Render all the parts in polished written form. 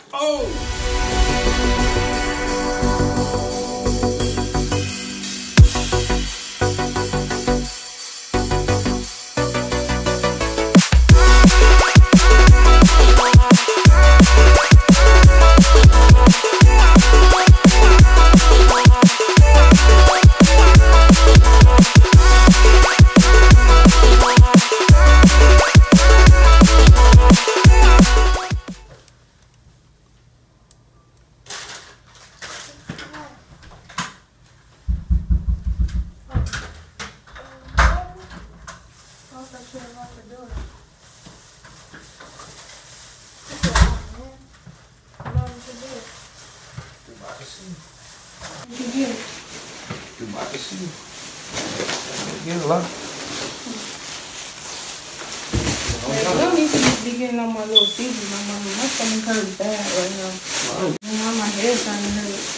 Getting on my little season, my stomach hurts bad right now. Wow. Now my head's starting to hurt.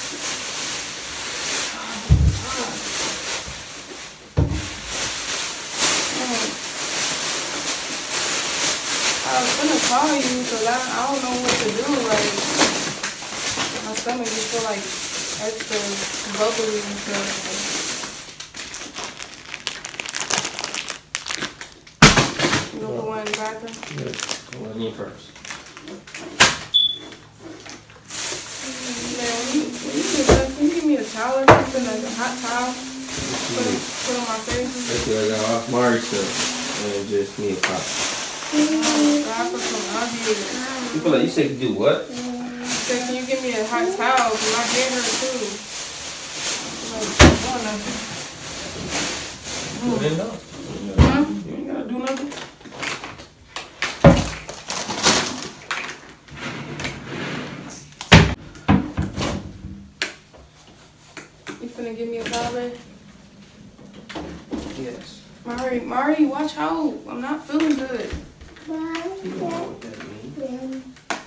I was gonna call you because I don't know what to do. Like my stomach just feel like extra bubbly and stuff. You know the one in the bathroom? Yeah, the one in first. Man, can you give me a towel or something, like a hot towel? Put on my face? That's what I got off Jamari stuff. And just me a pop. Oh, God, for some obvious. You feel like you said do what? You said, can you give me a hot towel? Because my hair hurts too. Do it enough. Huh? You ain't gotta do nothing. You finna give me a towel, babe? Yes. Mari, watch out. I'm not feeling good. You don't know what that means.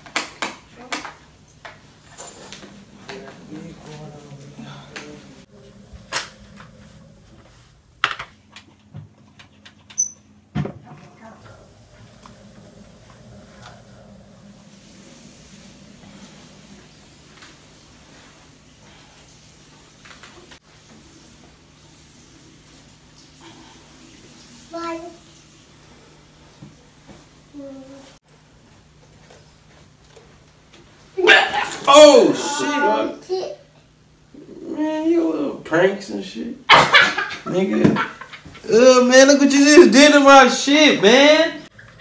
Oh shit! Man, you little pranks and shit, nigga. Man, look what you just did to my shit, man.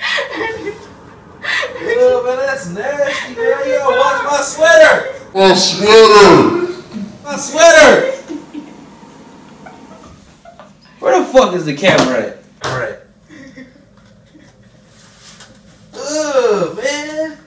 Man, that's nasty, man. You gotta watch my sweater. My sweater. My sweater. Where the fuck is the camera at? Alright. Man.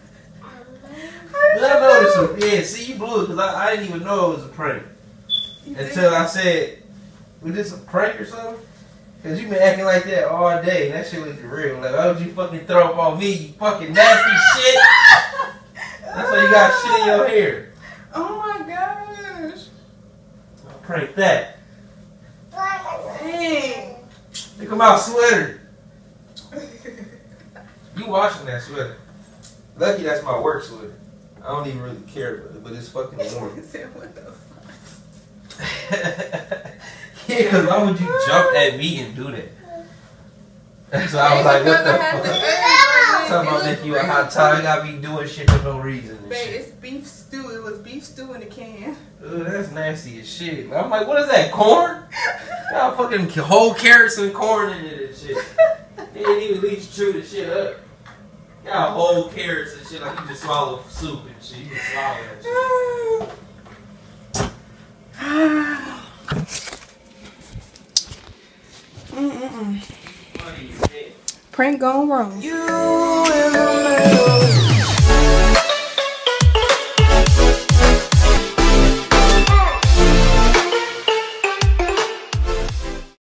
I noticed it. Yeah, see, you blew it because I didn't even know it was a prank. Until I said, was this a prank or something? Because you been acting like that all day. And that shit was real. Like, why would you fucking throw up on me, you fucking nasty shit? That's why you got shit in your hair. Oh my gosh. I'll prank that. Dang. Look at my sweater. You washing that sweater. Lucky that's my work sweater. I don't even really care, but it's fucking warm. What the fuck? Yeah, because why would you jump at me and do that? So I was like, what the fuck? Talking about making you a hot towel. You gotta be doing shit for no reason. And Babe, shit. it's beef stew. It was beef stew in a can. Ugh, that's nasty as shit. I'm like, what is that, corn? Got fucking whole carrots and corn in it and shit. They didn't even at least chew the shit up. Got whole carrots and shit, like you just swallow soup and shit. You just swallow that shit. Prank gone wrong. You in the middle.